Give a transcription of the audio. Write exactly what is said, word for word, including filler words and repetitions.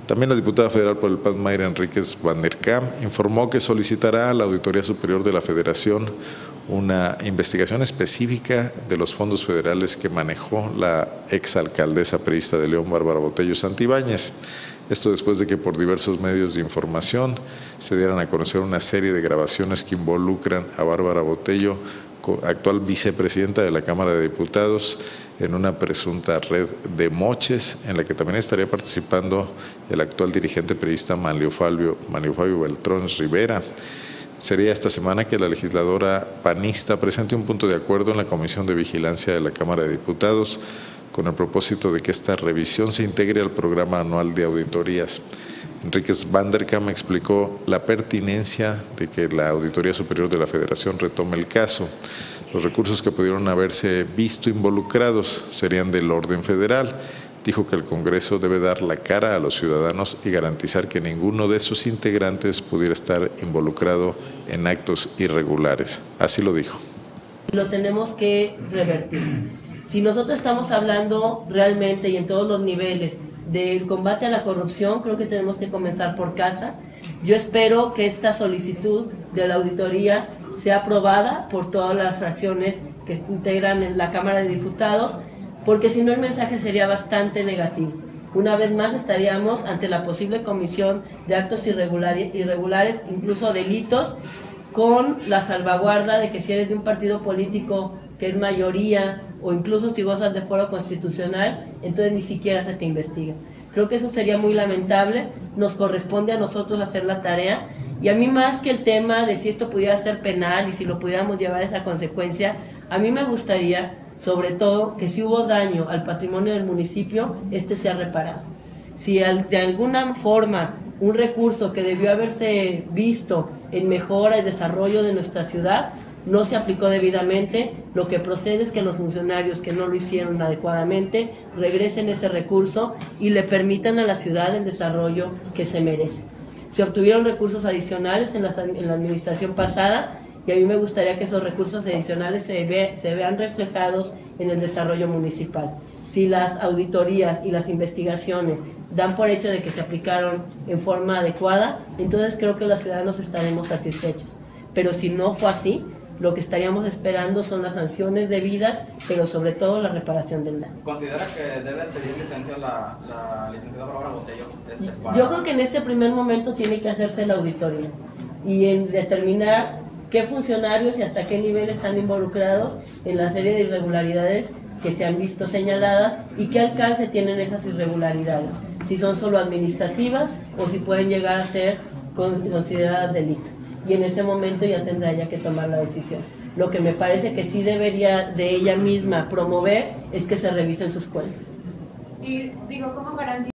También la diputada federal por el P A N, Mayra Enríquez Van der Kamp, informó que solicitará a la Auditoría Superior de la Federación una investigación específica de los fondos federales que manejó la exalcaldesa priista de León, Bárbara Botello Santibáñez. Esto después de que por diversos medios de información se dieran a conocer una serie de grabaciones que involucran a Bárbara Botello, actual vicepresidenta de la Cámara de Diputados, en una presunta red de moches en la que también estaría participando el actual dirigente priista Manlio Fabio, Manlio Fabio Beltrón Rivera. Sería esta semana que la legisladora panista presente un punto de acuerdo en la Comisión de Vigilancia de la Cámara de Diputados con el propósito de que esta revisión se integre al programa anual de auditorías. Enríquez Van der Kamp explicó la pertinencia de que la Auditoría Superior de la Federación retome el caso. Los recursos que pudieron haberse visto involucrados serían del orden federal. Dijo que el Congreso debe dar la cara a los ciudadanos y garantizar que ninguno de sus integrantes pudiera estar involucrado en actos irregulares. Así lo dijo. Lo tenemos que revertir. Si nosotros estamos hablando realmente y en todos los niveles del combate a la corrupción, creo que tenemos que comenzar por casa. Yo espero que esta solicitud de la auditoría sea aprobada por todas las fracciones que integran en la Cámara de Diputados, porque si no el mensaje sería bastante negativo. Una vez más estaríamos ante la posible comisión de actos irregulares, irregulares, incluso delitos, con la salvaguarda de que si eres de un partido político que es mayoría o incluso si gozas de foro constitucional, entonces ni siquiera se te investiga. Creo que eso sería muy lamentable, nos corresponde a nosotros hacer la tarea, y a mí más que el tema de si esto pudiera ser penal y si lo pudiéramos llevar a esa consecuencia, a mí me gustaría sobre todo que si hubo daño al patrimonio del municipio, este sea reparado. Si de alguna forma un recurso que debió haberse visto en mejora y desarrollo de nuestra ciudad no se aplicó debidamente, lo que procede es que los funcionarios que no lo hicieron adecuadamente regresen ese recurso y le permitan a la ciudad el desarrollo que se merece. Se obtuvieron recursos adicionales en la, en la administración pasada, y a mí me gustaría que esos recursos adicionales se, ve, se vean reflejados en el desarrollo municipal. Si las auditorías y las investigaciones dan por hecho de que se aplicaron en forma adecuada, entonces creo que los ciudadanos estaremos satisfechos. Pero si no fue así, lo que estaríamos esperando son las sanciones debidas, pero sobre todo la reparación del daño. ¿Considera que debe pedir licencia la, la licenciada Bárbara Botello? Este, para... Yo creo que en este primer momento tiene que hacerse la auditoría y en determinar qué funcionarios y hasta qué nivel están involucrados en la serie de irregularidades que se han visto señaladas y qué alcance tienen esas irregularidades, si son solo administrativas o si pueden llegar a ser consideradas delito. Y en ese momento ya tendrá ella que tomar la decisión. Lo que me parece que sí debería de ella misma promover es que se revisen sus cuentas. Y digo, ¿cómo garantiza